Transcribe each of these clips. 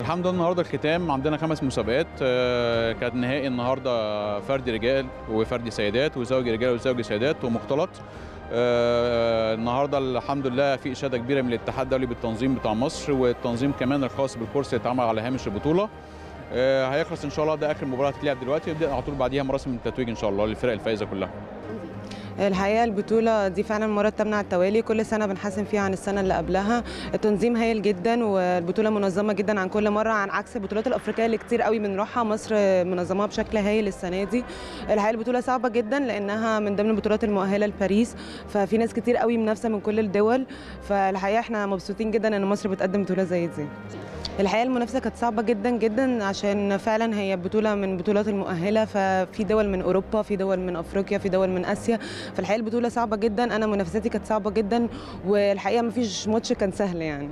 الحمد لله النهارده الختام عندنا 5 مسابقات. كانت نهائي النهارده فردي رجال وفردي سيدات وزوجي رجال وزوجي سيدات ومختلط. النهارده الحمد لله في اشاده كبيره من الاتحاد الدولي بالتنظيم بتاع مصر والتنظيم كمان الخاص بالكورس اللي اتعمل على هامش البطوله. هيخلص ان شاء الله، ده اخر مباراه هتتلعب دلوقتي، ويبدا على طول بعديها مراسم التتويج ان شاء الله للفرق الفائزه كلها. الحقيقه البطوله دي فعلا المره الثامنه على التوالي، كل سنه بنحسن فيها عن السنه اللي قبلها. التنظيم هايل جدا والبطوله منظمه جدا عن كل مره، عن عكس البطولات الافريقيه اللي كتير قوي بنروحها. مصر منظماها بشكل هايل السنه دي. الحقيقه البطوله صعبه جدا لانها من ضمن البطولات المؤهله لباريس، ففي ناس كتير قوي منافسه من كل الدول. فالحقيقه احنا مبسوطين جدا ان مصر بتقدم بطوله زي دي. الحقيقه المنافسه كانت صعبه جدا جدا عشان فعلا هي بطوله من البطولات المؤهله، ففي دول من اوروبا، في دول من افريقيا، في دول من اسيا. فالحقيقه البطوله صعبه جدا، انا منافستي كانت صعبه جدا، والحقيقه ما فيش ماتش كان سهل يعني.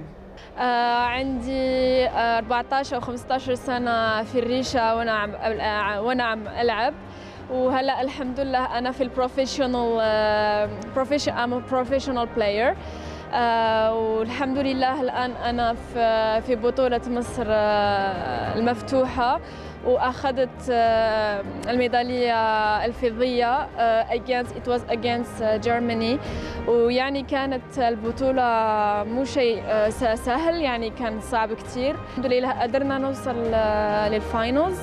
عندي 14 او 15 سنه في الريشه وانا عم العب، وهلا الحمد لله انا في البروفيشنال بلاير. والحمد لله الآن أنا في بطولة مصر المفتوحة، وأخذت الميدالية الفضية it was against Germany. ويعني كانت البطولة مو شيء سهل، يعني كان صعب كتير. الحمد لله قدرنا نوصل للفاينلز،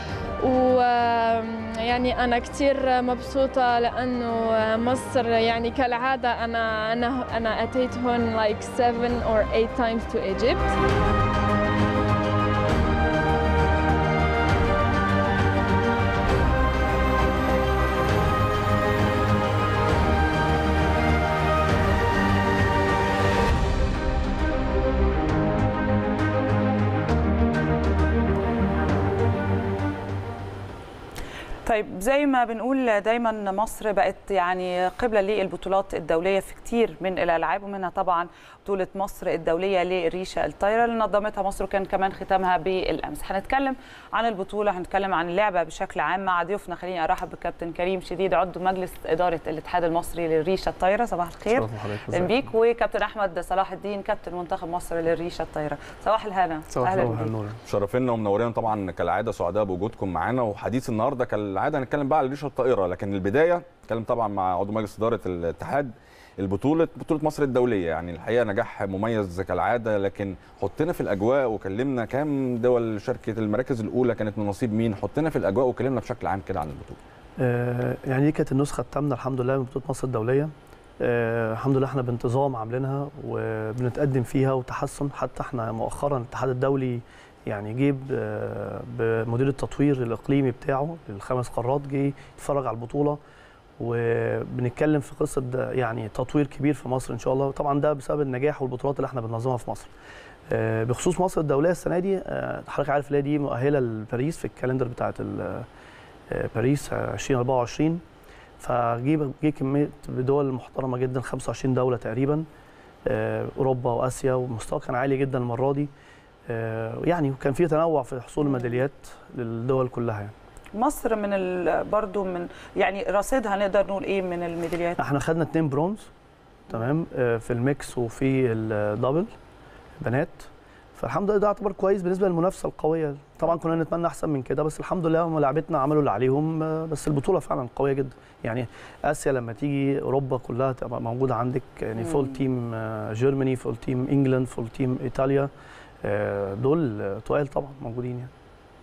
ويعني أنا كتير مبسوطة لأنه مصر يعني كالعادة أنا أتيت هون like 7 or 8 times to Egypt. طيب، زي ما بنقول دايما مصر بقت يعني قبلة للبطولات الدولية في كتير من الألعاب، ومنها طبعا بطولة مصر الدولية للريشة الطايرة اللي نظمتها مصر، وكان كمان ختامها بالأمس. هنتكلم عن البطولة، هنتكلم عن اللعبة بشكل عام مع ضيوفنا. خليني أرحب بكابتن كريم شديد، عضو مجلس إدارة الاتحاد المصري للريشة الطايرة. صباح الخير. اهلا بيك. وكابتن أحمد صلاح الدين، كابتن منتخب مصر للريشة الطايرة. صباح الهنا. اهلا بيك. شرفنا ومنورين طبعا كالعاده، سعداء بوجودكم معانا. وحديث النهارده كالعاده هنتكلم بقى على الريشه الطائره، لكن البدايه نتكلم طبعا مع عضو مجلس اداره الاتحاد. بطوله مصر الدوليه، يعني الحقيقه نجاح مميز كالعاده، لكن حطنا في الاجواء وكلمنا كام دول شاركت، المراكز الاولى كانت من نصيب مين، حطنا في الاجواء وكلمنا بشكل عام كده عن البطوله. يعني دي كانت النسخه الثامنه الحمد لله من بطوله مصر الدوليه. الحمد لله احنا بانتظام عاملينها وبنتقدم فيها وتحسن. حتى احنا مؤخرا الاتحاد الدولي يعني جيب بمدير التطوير الاقليمي بتاعه للخمس قارات، جه يتفرج على البطوله، وبنتكلم في قصه يعني تطوير كبير في مصر ان شاء الله. طبعا ده بسبب النجاح والبطولات اللي احنا بننظمها في مصر. بخصوص مصر الدوليه السنه دي، حضرتك عارف اللي دي مؤهله لباريس في الكالندر بتاعه باريس 2024. فجي كميه دول محترمه جدا، 25 دوله تقريبا، اوروبا واسيا، والمستوى كان عالي جدا المره دي. يعني كان في تنوع في حصول الميداليات للدول كلها. يعني مصر من برضو من يعني رصيدها نقدر نقول ايه من الميداليات؟ احنا خدنا 2 برونز تمام في الميكس وفي الدبل بنات. فالحمد لله ده يعتبر كويس بالنسبه للمنافسه القويه. طبعا كنا نتمنى احسن من كده، بس الحمد لله هم لعبتنا عملوا اللي عليهم. بس البطوله فعلا قويه جدا. يعني اسيا لما تيجي اوروبا كلها تبقى موجوده عندك، يعني فول تيم جيرماني، فول تيم انجلاند، فول تيم ايطاليا، دول تقال طبعا موجودين. يعني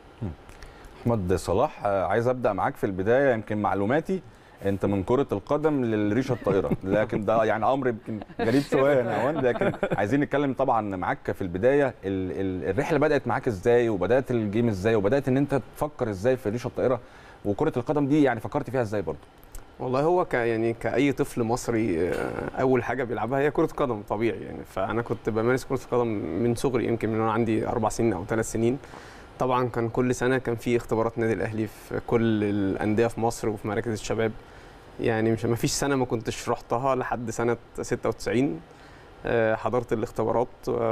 احمد صلاح، عايز ابدا معاك في البدايه. يمكن معلوماتي انت من كره القدم للريشه الطائره، لكن ده يعني امر يمكن غريب شويه يا نعوان، لكن عايزين نتكلم طبعا معاك في البدايه. الرحله بدات معاك ازاي، وبدات الجيم ازاي، وبدات ان انت تفكر ازاي في الريشه الطائره، وكره القدم دي يعني فكرت فيها ازاي برضه؟ والله هو يعني كأي طفل مصري أول حاجة بيلعبها هي كرة قدم طبيعي يعني. فأنا كنت بمارس كرة القدم من صغري، يمكن من وأنا عندي 4 سنين أو 3 سنين. طبعا كان كل سنة كان في اختبارات نادي الأهلي في كل الأندية في مصر وفي مراكز الشباب. يعني ما فيش سنة ما كنتش رحتها لحد سنة 96. حضرت الاختبارات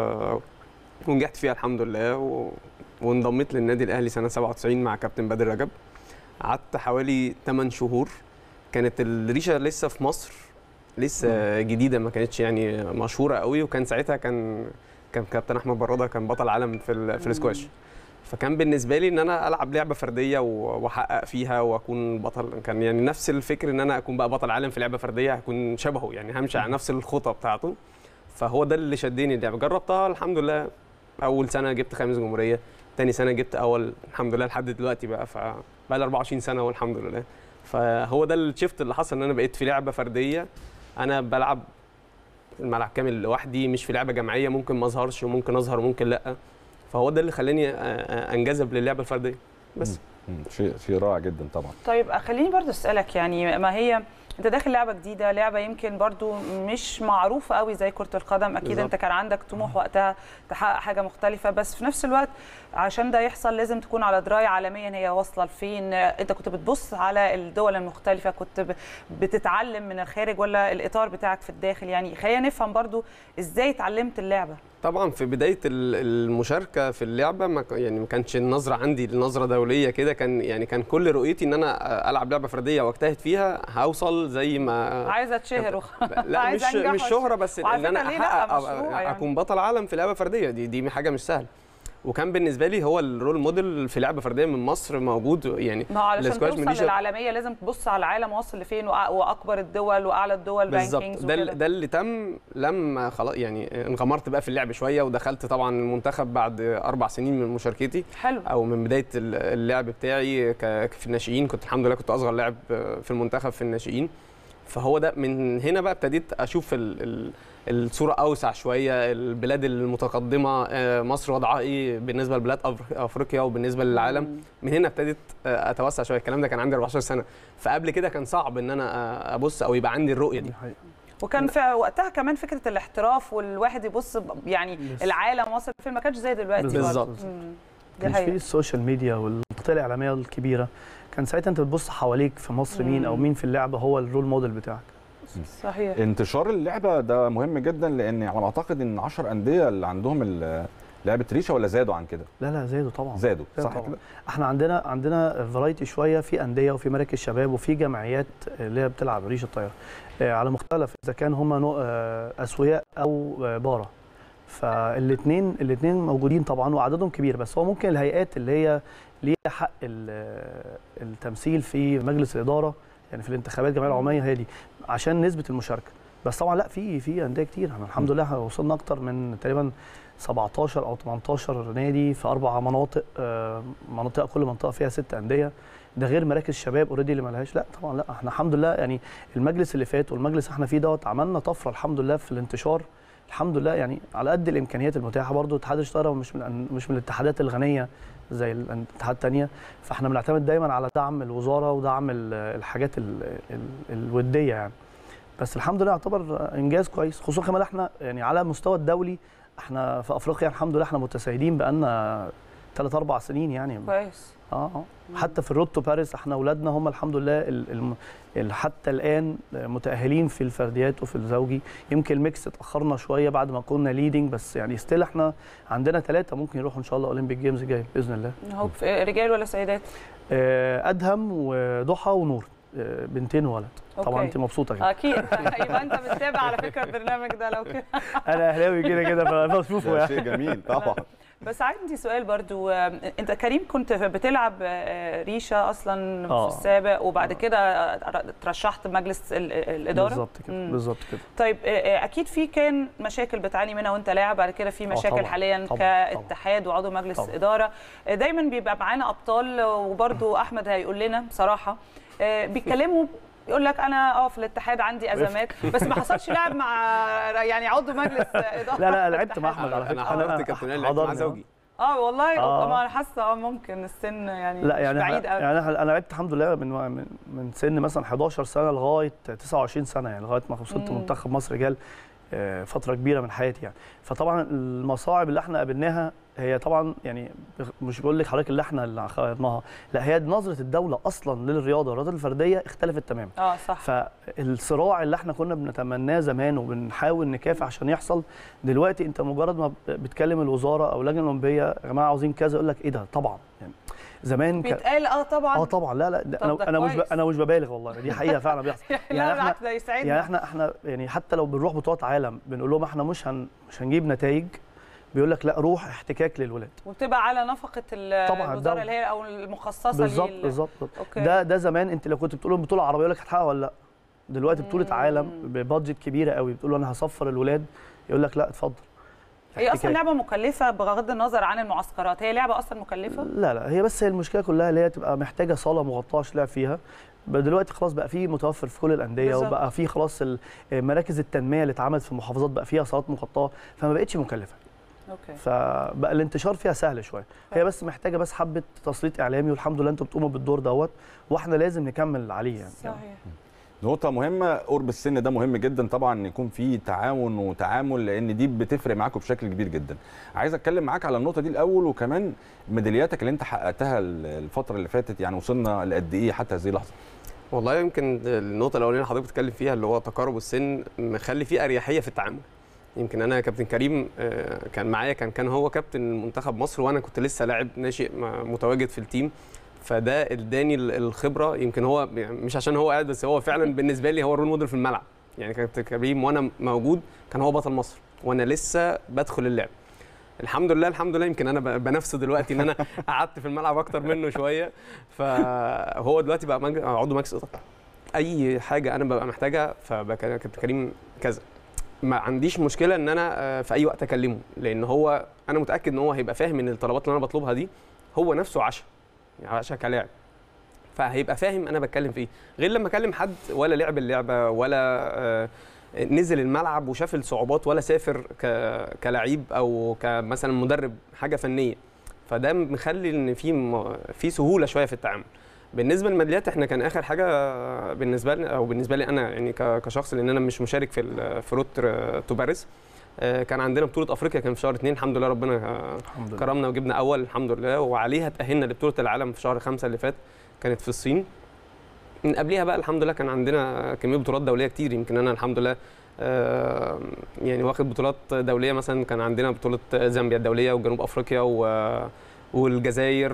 ونجحت فيها الحمد لله، وانضميت للنادي الأهلي سنة 97 مع كابتن بدر رجب. قعدت حوالي 8 شهور. كانت الريشه لسه في مصر، لسه جديده، ما كانتش يعني مشهوره قوي. وكان ساعتها كان كان كابتن احمد براده كان بطل عالم في الاسكواش. فكان بالنسبه لي ان انا العب لعبه فرديه واحقق فيها واكون بطل. كان يعني نفس الفكر ان انا اكون بقى بطل عالم في لعبه فرديه، هكون شبهه يعني، همشي على نفس الخطه بتاعته. فهو ده اللي شدني اللعبه. جربتها الحمد لله، اول سنه جبت خامس جمهوريه، تاني سنه جبت اول الحمد لله لحد دلوقتي بقى لي 24 سنه والحمد لله. فهو ده الشيفت اللي حصل، ان انا بقيت في لعبه فرديه انا بلعب الملعب كامل لوحدي، مش في لعبه جماعيه ممكن ما اظهرش وممكن اظهر وممكن لا. فهو ده اللي خلاني انجذب للعبه الفرديه بس. شيء رائع جدا طبعا. طيب خليني برضو اسالك، يعني ما هي انت داخل لعبه جديده، لعبه يمكن برضو مش معروفه قوي زي كره القدم، اكيد بالزبط. انت كان عندك طموح وقتها تحقق حاجه مختلفه، بس في نفس الوقت عشان ده يحصل لازم تكون على درايه عالميا هي واصله لفين. انت كنت بتبص على الدول المختلفه، كنت بتتعلم من الخارج ولا الاطار بتاعك في الداخل؟ يعني خلينا نفهم برضو ازاي اتعلمت اللعبه. طبعا في بدايه المشاركه في اللعبه ما كانش النظره عندي النظره دوليه كده، كان كل رؤيتي ان انا العب لعبه فرديه واجتهد فيها هوصل زي ما عايزه اتشهر. لا مش شهره، بس ان انا احقق يعني. اكون بطل عالم في لعبه فرديه، دي حاجه مش سهله. وكان بالنسبه لي هو الرول موديل في لعبه فرديه من مصر موجود يعني. ما علشان توصل للعالميه لازم تبص على العالم واصل لفين، واكبر الدول واعلى الدول رانكينجز وكده. ده اللي تم لما خلاص يعني انغمرت بقى في اللعب شويه، ودخلت طبعا المنتخب بعد 4 سنين من مشاركتي. حلو. او من بدايه اللعب بتاعي في الناشئين، كنت الحمد لله كنت اصغر لاعب في المنتخب في الناشئين. فهو ده من هنا بقى ابتديت اشوف الصوره اوسع شويه، البلاد المتقدمه مصر وضعها ايه بالنسبه لبلاد افريقيا وبالنسبه للعالم. من هنا ابتديت اتوسع شويه. الكلام ده كان عندي 14 سنه، فقبل كده كان صعب ان انا ابص او يبقى عندي الرؤيه دي. وكان في وقتها كمان فكره الاحتراف والواحد يبص يعني العالم وصل فين، ما كانش زي دلوقتي. بالظبط. كان في السوشيال ميديا والمقاطع الاعلاميه الكبيره، كان ساعتها انت بتبص حواليك في مصر مين او مين في اللعبه هو الرول موديل بتاعك. صحيح. انتشار اللعبه ده مهم جدا، لان على ما اعتقد ان 10 انديه اللي عندهم لعبه ريشه، ولا زادوا عن كده؟ لا زادوا طبعا. زادوا صح كده. احنا عندنا فرايتي شويه، في انديه وفي مراكز شباب وفي جمعيات اللي هي بتلعب ريشه الطايره على مختلف، اذا كان هم اسوياء او بارة. فالاثنين موجودين طبعا وعددهم كبير، بس هو ممكن الهيئات اللي هي ليها حق التمثيل في مجلس الاداره يعني في الانتخابات الجمعيه العموميه هي دي عشان نسبه المشاركه. بس طبعا لا في انديه كتير، احنا الحمد لله وصلنا اكتر من تقريبا 17 او 18 نادي في 4 مناطق، كل منطقه فيها 6 انديه، ده غير مراكز شباب اوريدي اللي مالهاش. لا طبعا لا، احنا الحمد لله يعني المجلس اللي فات والمجلس احنا فيه دوت عملنا طفره الحمد لله في الانتشار الحمد لله، يعني على قد الامكانيات المتاحه. برضو اتحاد الطايره مش من الاتحادات الغنيه زي الاتحاد الثانيه، فاحنا بنعتمد دايما على دعم الوزاره ودعم الحاجات الوديه يعني. بس الحمد لله يعتبر انجاز كويس، خصوصا كمان احنا يعني على المستوى الدولي احنا في افريقيا الحمد لله احنا متسيدين بقالنا 3-4 سنين يعني كويس. حتى في الرود تو باريس احنا اولادنا هم الحمد لله حتى الان متاهلين في الفرديات وفي الزوجي. يمكن الميكس اتاخرنا شويه بعد ما كنا ليدنج، بس يعني ستيل احنا عندنا 3 ممكن يروحوا ان شاء الله اولمبيك جيمز جاي باذن الله. هو رجال ولا سيدات؟ ادهم وضحى ونور، بنتين وولد. طبعا انت مبسوطه كده. اكيد. يبقى انت بتتابع على فكره البرنامج ده لو كده. انا اهلاوي كده فبشوفه يعني. شيء جميل طبعا. بس عندي سؤال برضو، انت كريم كنت بتلعب ريشه اصلا في السابق، وبعد كده ترشحت مجلس الاداره. بالظبط كده. طيب اكيد في كان مشاكل بتعاني منها وانت لاعب، بعد كده في مشاكل طبعًا. حاليا كاتحاد وعضو مجلس اداره. دايما بيبقى معانا ابطال، وبرضو احمد هيقول لنا بصراحه بيتكلموا يقول لك انا في الاتحاد عندي ازمات، بس ما حصلش لاعب مع يعني عضو مجلس اداره. لا لعبت مع احمد على فكره. انا حضرت كابتن لعبت مع زوجي. والله. ما انا حاسه ممكن السن يعني لا يعني مش بعيد قوي. يعني انا لعبت الحمد لله من سن مثلا 11 سنه لغايه 29 سنه، يعني لغايه ما وصلت منتخب مصر رجال فتره كبيره من حياتي يعني. فطبعا المصاعب اللي احنا قابلناها هي طبعا يعني مش بقول لك حضرتك اللي خاضناها، لا هي نظره الدوله اصلا للرياضه والرياضه الفرديه اختلفت تماما. صح. فالصراع اللي احنا كنا بنتمناه زمان وبنحاول نكافح عشان يحصل، دلوقتي انت مجرد ما بتكلم الوزاره او اللجنه الاولمبيه يا جماعه عاوزين كذا، يقول لك ايه ده طبعا يعني. زمان بيتقال طبعا. طبعا لا انا مش ببالغ والله، دي حقيقه فعلا بيحصل. يعني احنا ده يسعدنا. يعني احنا يعني حتى لو بنروح بطولات عالم بنقول لهم احنا مش هنجيب نتائج، بيقول لك لا روح احتكاك للولاد، وبتبقى على نفقه طبعا الوزاره اللي هي او المخصصه بالظبط. ده زمان انت لو كنت بتقول بطوله عربيه يقول لك هتحقق ولا لا. دلوقتي بطوله عالم ببادجت كبيره قوي، بتقول له انا هصفر الولاد، يقول لك لا اتفضل. هي اصلا لعبه مكلفه بغض النظر عن المعسكرات، هي لعبه اصلا مكلفه؟ لا هي بس المشكله كلها اللي هي تبقى محتاجه صاله مغطاه عشان تلعب فيها. دلوقتي خلاص بقى في متوفر في كل الانديه، وبقى في خلاص مراكز التنميه اللي اتعملت في المحافظات بقى فيها صالات مغطاه، فما بقتش مكلفه. اوكي. فبقى الانتشار فيها سهل شويه، هي بس محتاجه بس حبه تسليط اعلامي، والحمد لله انتم بتقوموا بالدور دوت، واحنا لازم نكمل عليه يعني. صحيح. نقطة مهمة، قرب السن ده مهم جدا طبعا ان يكون في تعاون وتعامل، لان دي بتفرق معاكم بشكل كبير جدا. عايز اتكلم معاك على النقطة دي الاول، وكمان ميدالياتك اللي انت حققتها الفترة اللي فاتت، يعني وصلنا لقد ايه حتى هذه اللحظة؟ والله يمكن النقطة الأولانية اللي حضرتك بتتكلم فيها اللي هو تقارب السن مخلي فيه أريحية في التعامل. يمكن أنا كابتن كريم كان معايا، كان هو كابتن منتخب مصر، وأنا كنت لسه لاعب ناشئ متواجد في التيم، فده اداني الخبره. يمكن هو مش عشان هو قاعد، بس هو فعلا بالنسبه لي هو الرول موديل في الملعب. يعني كابتن كريم وانا موجود كان هو بطل مصر وانا لسه بدخل اللعب. الحمد لله يمكن انا بنفسه دلوقتي ان انا قعدت في الملعب اكتر منه شويه، فهو دلوقتي بقى عضو مجلس اداره. اي حاجه انا ببقى محتاجها فبقى كابتن كريم كذا، ما عنديش مشكله ان انا في اي وقت اكلمه، لان هو انا متاكد ان هو هيبقى فاهم ان الطلبات اللي انا بطلبها دي هو نفسه عشان كلاعب، فهيبقى فاهم انا بتكلم في ايه، غير لما اكلم حد ولا لعب اللعبه ولا نزل الملعب وشاف الصعوبات ولا سافر كلاعب او كمثلا مدرب حاجه فنيه، فده مخلي ان في سهوله شويه في التعامل. بالنسبه للميداليات احنا كان اخر حاجه بالنسبه لنا او بالنسبه لي انا يعني كشخص، لان انا مش مشارك في روت تو باريس، كان عندنا بطوله افريقيا كان في شهر 2 الحمد لله، ربنا كرمنا وجبنا اول الحمد لله، وعليها تاهلنا لبطوله العالم في شهر 5 اللي فات كانت في الصين. من قبليها بقى الحمد لله كان عندنا كميه بطولات دوليه كتير. يمكن انا الحمد لله يعني واخد بطولات دوليه، مثلا كان عندنا بطوله زامبيا الدوليه وجنوب افريقيا والجزائر،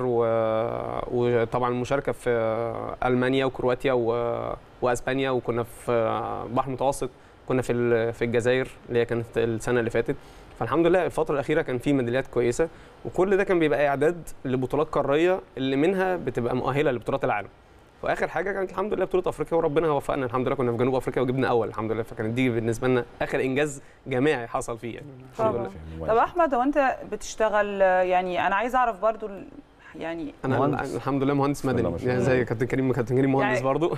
وطبعا المشاركه في المانيا وكرواتيا واسبانيا، وكنا في بحر المتوسط كنا في الجزائر اللي هي كانت السنه اللي فاتت. فالحمد لله الفتره الاخيره كان في ميداليات كويسه، وكل ده كان بيبقى اعداد لبطولات قاريه اللي منها بتبقى مؤهله لبطولات العالم. واخر حاجه كانت الحمد لله بطوله افريقيا، وربنا وفقنا الحمد لله، كنا في جنوب افريقيا وجبنا اول الحمد لله، فكانت دي بالنسبه لنا اخر انجاز جماعي حصل فيه يعني الحمد لله. طب احمد، هو انت بتشتغل يعني انا عايز اعرف برضو يعني انا الحمد لله مهندس مدني يعني زي كابتن كريم مهندس يعني برضو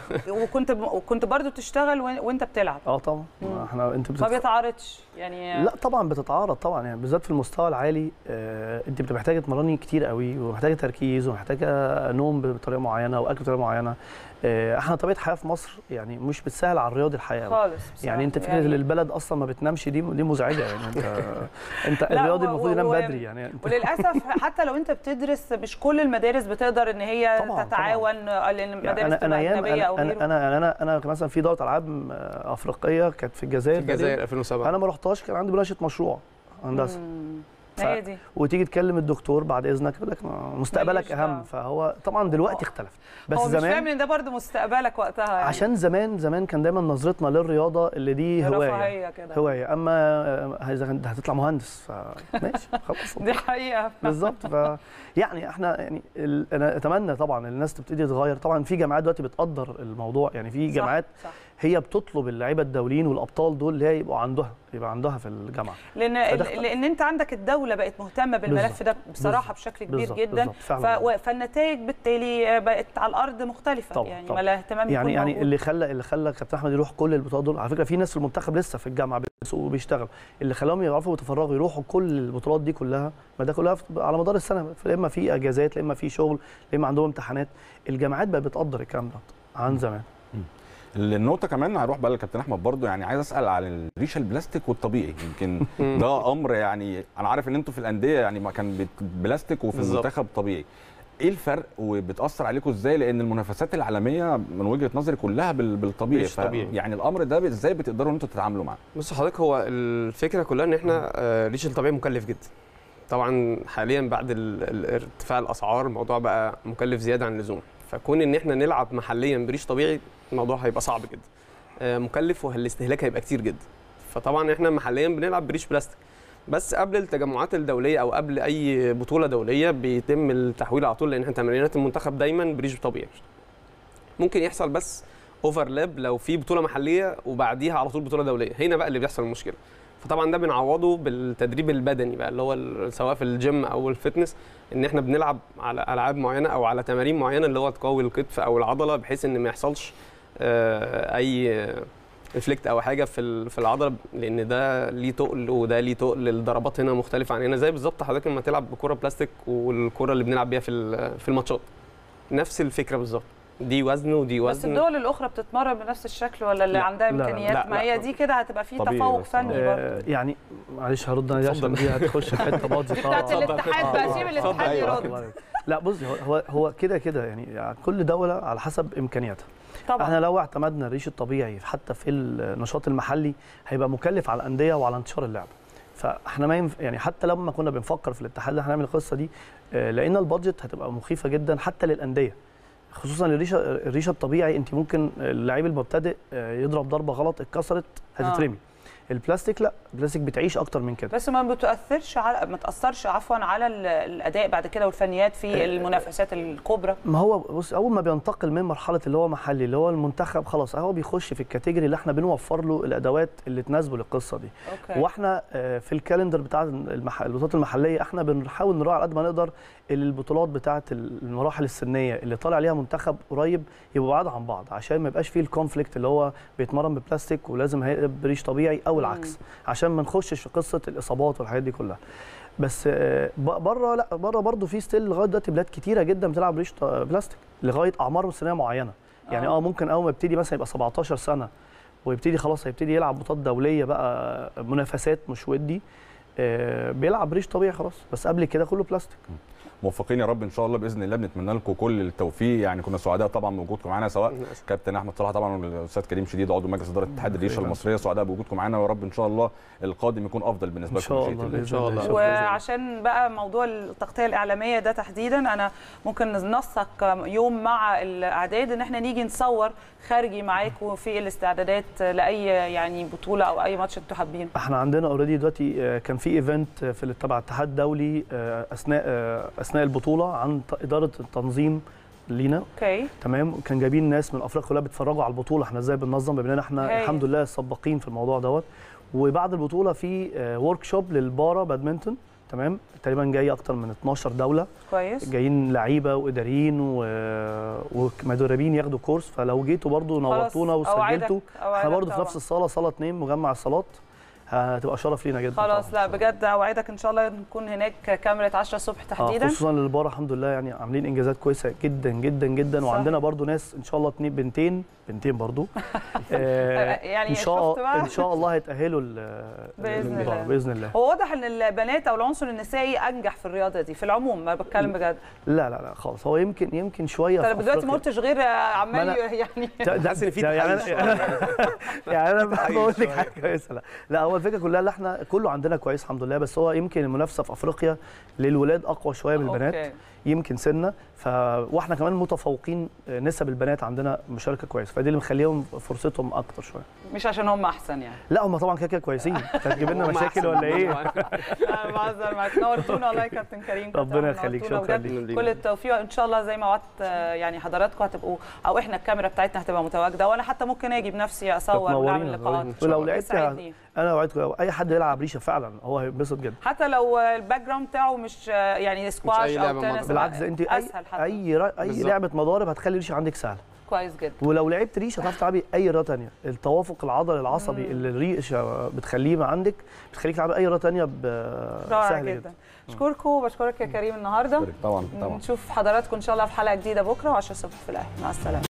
وكنت برضو بتشتغل وانت بتلعب؟ طبعا. احنا ما بيتعارضش يعني؟ لا طبعا بتتعارض طبعا، يعني بالذات في المستوى العالي انت بتبقى محتاجه تمرني كتير قوي، ومحتاجه تركيز، ومحتاجه نوم بطريقه معينه واكل بطريقه معينه. احنا طبيعه الحياه في مصر يعني مش بتسهل على الرياضي الحياه خالص. يعني انت فكره يعني البلد اصلا ما بتنامش دي مزعجه يعني. انت الرياضي المفروض ينام بدري يعني وللاسف حتى لو انت بتدرس مش كل المدارس بتقدر ان هي تتعاون، لان المدارس تبقى اجنبيه او غيره. انا مثلا في دوره العاب افريقيه كانت في الجزائر 2007 انا ما رحتهاش، كان عندي مناقشه مشروع هندسه. هي دي. وتيجي تكلم الدكتور بعد اذنك يقول لك مستقبلك اهم. فهو طبعا دلوقتي اختلف، بس هو زمان مش فاهم ان ده برضه مستقبلك وقتها يعني. عشان زمان كان دايما نظرتنا للرياضه اللي دي هوايه، اما هتطلع مهندس فماشي خلاص دي حقيقه بالظبط. يعني احنا يعني انا اتمنى طبعا الناس تبتدي تتغير. طبعا في جامعات دلوقتي بتقدر الموضوع، يعني في جامعات صح. هي بتطلب اللعيبه الدوليين والابطال دول اللي هي يبقى عندها في الجامعه، لان انت عندك الدوله بقت مهتمه بالملف ده بصراحه بشكل كبير جدا، فالنتائج بالتالي بقت على الارض مختلفه طبعًا يعني طبعًا. ولا اهتمام يعني اللي خلى كابتن احمد يروح كل البطولات دول. على فكره في ناس في المنتخب لسه في الجامعه بيسوقوا وبيشتغلوا، اللي خلاهم يعرفوا يتفرغوا يروحوا كل البطولات دي كلها، ما ده كلها على مدار السنه، اما في اجازات اما في شغل اما عندهم امتحانات. الجامعات بقت بتقدر الكلام ده عن زمان. النقطة كمان هروح بقى للكابتن احمد برضو، يعني عايز اسال على الريشه البلاستيك والطبيعي. يمكن ده امر يعني انا عارف ان انتوا في الانديه يعني ما كان بلاستيك وفي المنتخب طبيعي. ايه الفرق وبتاثر عليكم ازاي؟ لان المنافسات العالميه من وجهه نظري كلها بالطبيعي، يعني الامر ده ازاي بتقدروا ان انتوا تتعاملوا معاه؟ بص حضرتك، هو الفكره كلها ان احنا الريش الطبيعي مكلف جدا. طبعا حاليا بعد ارتفاع الاسعار الموضوع بقى مكلف زياده عن اللزوم، فكون ان احنا نلعب محليا بريش طبيعي الموضوع هيبقى صعب جدا، مكلف، والاستهلاك هيبقى كتير جدا. فطبعا احنا محليا بنلعب بريش بلاستيك، بس قبل التجمعات الدوليه او قبل اي بطوله دوليه بيتم التحويل على طول، لان احنا تمرينات المنتخب دايما بريش طبيعي. ممكن يحصل بس اوفرلاب لو في بطوله محليه وبعديها على طول بطوله دوليه، هنا بقى اللي بيحصل المشكله. فطبعا ده بنعوضه بالتدريب البدني بقى، اللي هو سواء في الجيم او الفتنس، ان احنا بنلعب على العاب معينه او على تمارين معينه اللي هو تقوي الكتف او العضله، بحيث ان ما يحصلش اي افليكت او حاجه في العضله، لان ده ليه تقل وده ليه تقل. الضربات هنا مختلفه عن هنا، زي بالظبط حضرتك لما تلعب بكره بلاستيك والكره اللي بنلعب بيها في الماتشات، نفس الفكره بالظبط. دي وزن ودي وزن. بس الدول الاخرى بتتمرن بنفس الشكل ولا اللي عندها امكانيات؟ لا ما هي دي كده هتبقى في تفوق فني برضه. يعني معلش هرد انا دي عشان دي هتخش في حته باظ بتاعت الاتحاد بقى، سيب الاتحاد يرد. لا بص، هو كده يعني كل دوله على حسب امكانياتها. طبعا احنا لو اعتمدنا الريش الطبيعي حتى في النشاط المحلي هيبقى مكلف على الانديه وعلى انتشار اللعب. فاحنا ما يعني حتى لما كنا بنفكر في الاتحاد ان احنا نعمل القصه دي، لقينا البادجت هتبقى مخيفه جدا حتى للانديه، خصوصا الريشه الطبيعي. انت ممكن اللعيب المبتدئ يضرب ضربه غلط اتكسرت هتترمي. البلاستيك لا، البلاستيك بتعيش اكتر من كده، بس ما تاثرش عفوا على الاداء بعد كده والفنيات في المنافسات الكبرى. ما هو بص، اول ما بينتقل من مرحله اللي هو محلي اللي هو المنتخب، خلاص هو بيخش في الكاتيجوري اللي احنا بنوفر له الادوات اللي تناسبه للقصه دي. أوكي. واحنا في الكالندر بتاع البطولات المحليه احنا بنحاول نراعي على قد ما نقدر البطولات بتاعه المراحل السنيه اللي طالع عليها منتخب قريب يبقوا بعاد عن بعض، عشان ما يبقاش فيه الكونفليكت اللي هو بيتمرن ببلاستيك ولازم هيقلب بريش طبيعي او العكس، عشان ما نخشش في قصه الاصابات والحاجات دي كلها. بس بره لا، بره برضه في ستيل لغايه دلوقتي بلاد كتيره جدا بتلعب ريش بلاستيك لغايه اعمار سنيه معينه. يعني ممكن اول ما يبتدي مثلا يبقى 17 سنه ويبتدي خلاص هيبتدي يلعب بطولات دوليه بقى، منافسات مش ودي، بيلعب ريش طبيعي خلاص، بس قبل كده كله بلاستيك. موفقين يا رب ان شاء الله باذن الله، بنتمنى لكم كل التوفيق. يعني كنا سعداء طبعا بوجودكم معانا، سواء كابتن احمد صلاح طبعا والاستاذ كريم شديد عضو مجلس اداره اتحاد الريشه المصريه، سعداء بوجودكم معانا، ويا رب ان شاء الله القادم يكون افضل بالنسبه لكم ان شاء الله. وعشان بقى موضوع التغطيه الاعلاميه ده تحديدا، انا ممكن ننسق يوم مع الاعداد ان احنا نيجي نصور خارجي معاكم في الاستعدادات لاي يعني بطوله او اي ماتش انتوا حابين. احنا عندنا اوريدي دلوقتي كان في ايفنت في تبع الاتحاد الدولي اثناء البطوله عن اداره التنظيم لينا. اوكي تمام. كان جايبين ناس من افريقيا كلها بيتفرجوا على البطوله احنا ازاي بننظم، بما ان احنا الحمد لله سباقين في الموضوع دوت. وبعد البطوله في ورك شوب للبارا بادمنتون، تمام، تقريبا جاي اكتر من 12 دوله. كويس. جايين لعيبه واداريين ومدربين ياخدوا كورس، فلو جيتوا برضو نورتونا وسجلتوا، احنا برضو في نفس الصاله، صاله 2 مجمع الصالات، هتبقى شرف لينا جدا. خلاص لا بجد اوعدك ان شاء الله نكون هناك كاميرا 10 الصبح تحديدا. خصوصا للبارا الحمد لله يعني عاملين انجازات كويسه جدا جدا جدا. صح. وعندنا برضو ناس ان شاء الله بنتين برضو يعني ان شاء الله هيتاهلوا باذن الله. هو واضح ان البنات او العنصر النسائي انجح في الرياضه دي في العموم، ما بتكلم بجد. لا خالص، هو يمكن شويه. طب دلوقتي ما قلتش غير عمال يعني حاسس ان في يعني انا بقول لك حاجه كويسه. لا هو الفكره كلها اللي احنا كله عندنا كويس الحمد لله، بس هو يمكن المنافسه في افريقيا للولاد اقوى شويه من البنات. أوكي. يمكن سنه، واحنا كمان متفوقين، نسب البنات عندنا مشاركه كويسه، فدي اللي مخليهم فرصتهم اكتر شويه. مش عشان هم احسن يعني؟ لا هم طبعا كده كويسين. هتجيب لنا مشاكل ولا ايه؟ انا بهزر معاك. نورتونا والله يا كابتن كريم. ربنا يخليك، شكرا ليك. كل التوفيق ان شاء الله. زي ما وعدت يعني حضراتكم هتبقوا، او احنا الكاميرا بتاعتنا هتبقى متواجده، وانا حتى ممكن اجي بنفسي اصور ونعمل لقاءات. ولو لعبت انا وعدتكم اي حد يلعب ريشه فعلا هو هيتبسط جدا، حتى لو الباك جراوند بتاعه مش يعني سكواش او تنس. بالعكس انت اي لعبه مضارب هتخلي الريشه عندك سهله. كويس جدا. ولو لعبت ريشه هتعرف تلعبي اي رياضه ثانيه. التوافق العضلي العصبي اللي الريشه بتخليه عندك بتخليك تلعبي اي رياضه ثانيه سهل جدا. اشكركم وبشكرك يا كريم النهارده. طبعا نشوف حضراتكم ان شاء الله في حلقه جديده بكره و10 الصبح في الاهلي. مع السلامه.